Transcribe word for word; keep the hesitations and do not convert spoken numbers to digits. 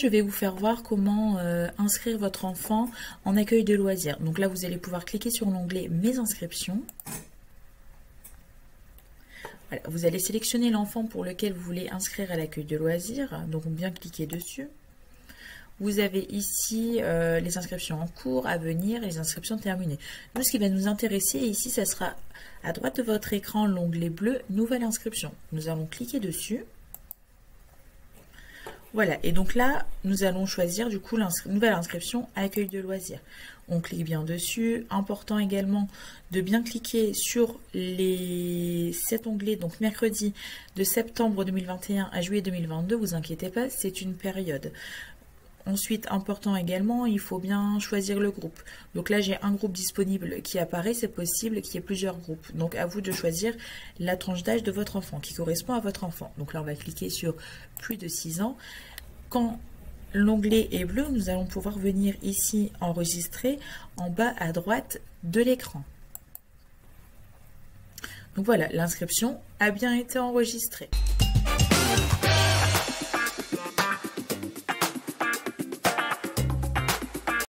je vais vous faire voir comment euh, inscrire votre enfant en accueil de loisirs. Donc là, vous allez pouvoir cliquer sur l'onglet Mes inscriptions. Voilà, vous allez sélectionner l'enfant pour lequel vous voulez inscrire à l'accueil de loisirs. Donc, bien cliquer dessus. Vous avez ici euh, les inscriptions en cours, à venir et les inscriptions terminées. Nous, ce qui va nous intéresser ici, ça sera à droite de votre écran, l'onglet bleu, Nouvelle inscription. Nous allons cliquer dessus. Voilà, et donc là, nous allons choisir du coup la nouvelle inscription à accueil de loisirs. On clique bien dessus. Important également de bien cliquer sur les cet onglet, donc mercredi de septembre deux mille vingt et un à juillet deux mille vingt-deux. Vous inquiétez pas, c'est une période. Ensuite, important également, il faut bien choisir le groupe. Donc là, j'ai un groupe disponible qui apparaît, c'est possible qu'il y ait plusieurs groupes. Donc à vous de choisir la tranche d'âge de votre enfant, qui correspond à votre enfant. Donc là, on va cliquer sur plus de six ans. Quand l'onglet est bleu, nous allons pouvoir venir ici enregistrer en bas à droite de l'écran. Donc voilà, l'inscription a bien été enregistrée.